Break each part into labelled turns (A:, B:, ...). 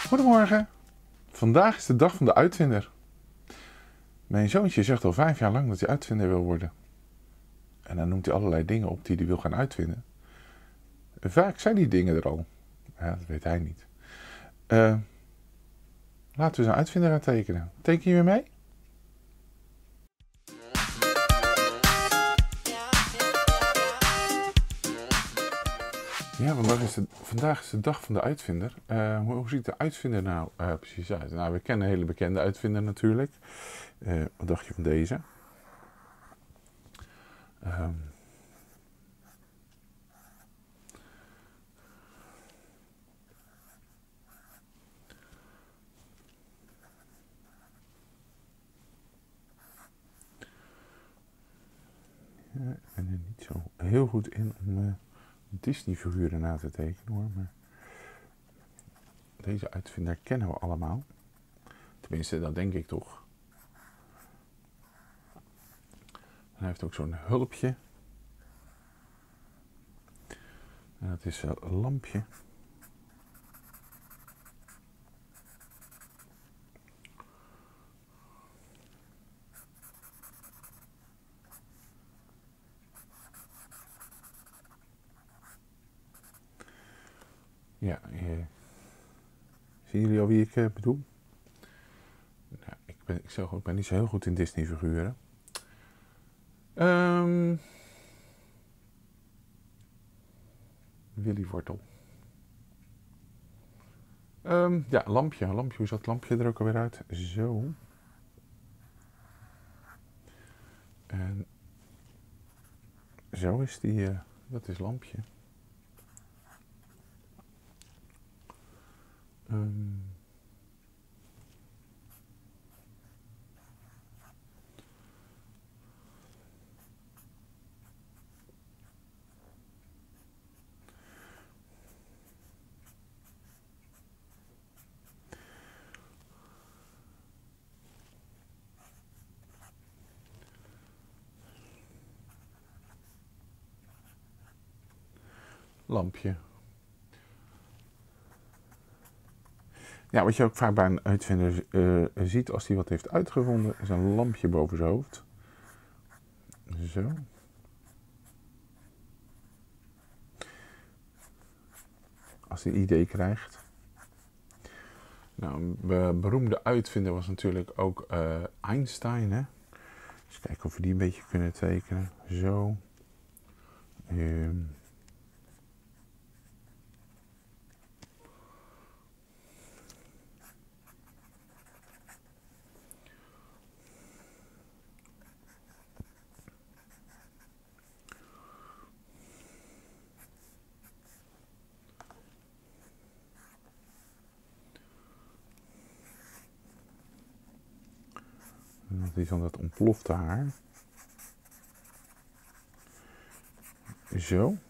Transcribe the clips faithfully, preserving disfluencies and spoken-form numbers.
A: Goedemorgen. Vandaag is de dag van de uitvinder. Mijn zoontje zegt al vijf jaar lang dat hij uitvinder wil worden. En dan noemt hij allerlei dingen op die hij wil gaan uitvinden. Vaak zijn die dingen er al. Ja, dat weet hij niet. Uh, laten we eens een uitvinder gaan tekenen. Teken je weer mee? Ja, vandaag is, de, vandaag is de dag van de uitvinder. Uh, hoe, hoe ziet de uitvinder nou uh, precies uit? Nou, we kennen een hele bekende uitvinder natuurlijk. Uh, wat dacht je van deze? Um, ja, ik ben er niet zo heel goed in om uh, Disney-figuren na te tekenen hoor. Maar deze uitvinder kennen we allemaal. Tenminste, dat denk ik toch. Hij heeft ook zo'n hulpje. En dat is een lampje. Ja, eh, zien jullie al wie ik eh, bedoel? Nou, ik, ben, ik, zeg, ik ben niet zo heel goed in Disney figuren. Um, Willy Wortel. Um, ja, lampje, lampje. Hoe zat het lampje er ook alweer uit? Zo. En zo is die, uh, dat is lampje. Um, lampje. Ja, wat je ook vaak bij een uitvinder uh, ziet als hij wat heeft uitgevonden, is een lampje boven zijn hoofd. Zo. Als hij een idee krijgt. Nou, een beroemde uitvinder was natuurlijk ook uh, Einstein. Hè? Dus kijken of we die een beetje kunnen tekenen. Zo. Um. Dat is dan dat ontplofte haar. Zo.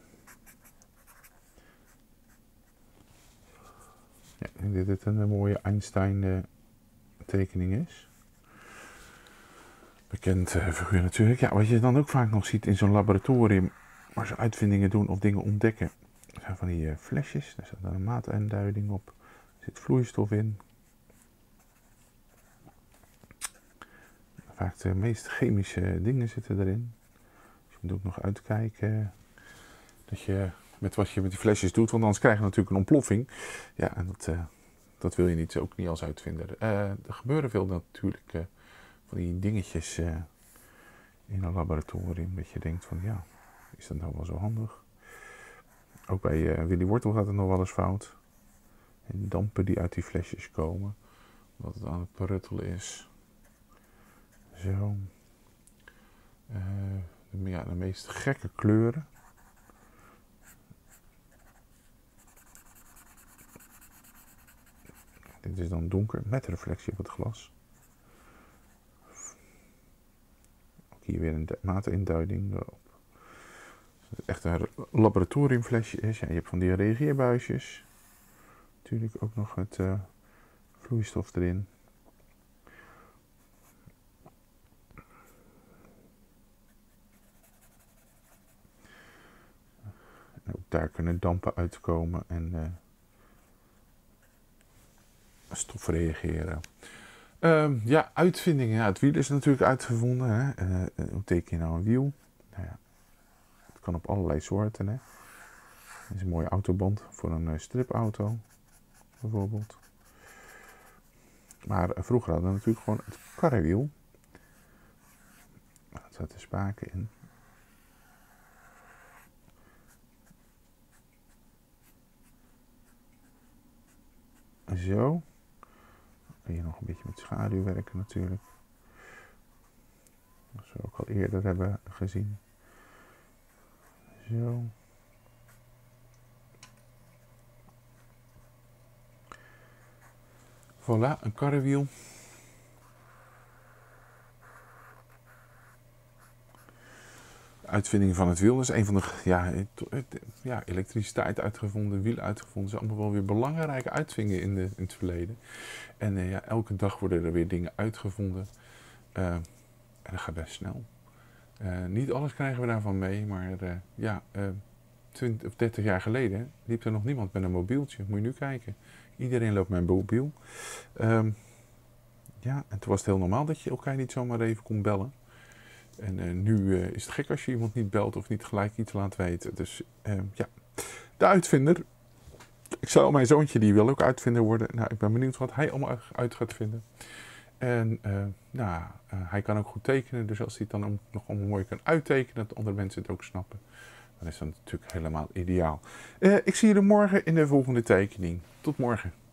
A: Ja, ik denk dat dit een mooie Einstein uh, tekening is. Bekend uh, figuur natuurlijk. Ja, wat je dan ook vaak nog ziet in zo'n laboratorium, waar ze uitvindingen doen of dingen ontdekken. Dat zijn van die uh, flesjes, daar staat dan een maataanduiding op. Er zit vloeistof in. Vaak de meest chemische dingen zitten erin. Dus je moet ook nog uitkijken dat je met wat je met die flesjes doet, want anders krijg je natuurlijk een ontploffing. Ja, en dat, uh, dat wil je niet, ook niet als uitvinder. Uh, er gebeuren veel natuurlijk uh, van die dingetjes uh, in een laboratorium, dat je denkt van ja, is dat nou wel zo handig? Ook bij uh, Willy Wortel gaat het nog wel eens fout. En dampen die uit die flesjes komen, omdat het aan het peruttelen is. Zo. Uh, de, ja, de meest gekke kleuren. Dit is dan donker met reflectie op het glas. Ook hier weer een maatinduiding erop. Dat het echt een laboratoriumflesje is. Ja, je hebt van die reageerbuisjes. Natuurlijk ook nog het uh, vloeistof erin. En ook daar kunnen dampen uitkomen en uh, stof reageren. Um, ja, uitvindingen. Ja, het wiel is natuurlijk uitgevonden. Hè? Uh, hoe teken je nou een wiel? Nou ja, het kan op allerlei soorten. Hè? Dit is een mooie autoband voor een uh, stripauto, bijvoorbeeld. Maar uh, vroeger hadden we natuurlijk gewoon het karrewiel. Daar zaten spaken in. Zo. Dan kun je nog een beetje met schaduw werken natuurlijk. Zoals we ook al eerder hebben gezien. Zo. Voilà, een karrewiel. Uitvinding van het wiel is een van de, ja, ja, elektriciteit uitgevonden, wiel uitgevonden. Dat zijn allemaal wel weer belangrijke uitvindingen in, de, in het verleden. En uh, ja, elke dag worden er weer dingen uitgevonden. Uh, en dat gaat best snel. Uh, niet alles krijgen we daarvan mee, maar uh, ja, uh, twintig of dertig jaar geleden liep er nog niemand met een mobieltje. Moet je nu kijken. Iedereen loopt met een mobiel. Um, ja, en toen was het heel normaal dat je elkaar niet zomaar even kon bellen. En uh, nu uh, is het gek als je iemand niet belt of niet gelijk iets laat weten. Dus uh, ja, de uitvinder. Ik zou mijn zoontje, die wil ook uitvinder worden. Nou, ik ben benieuwd wat hij allemaal uit gaat vinden. En uh, nou, uh, hij kan ook goed tekenen. Dus als hij het dan nog allemaal mooi kan uittekenen, dat andere mensen het ook snappen. Dan is dat natuurlijk helemaal ideaal. Uh, ik zie jullie morgen in de volgende tekening. Tot morgen.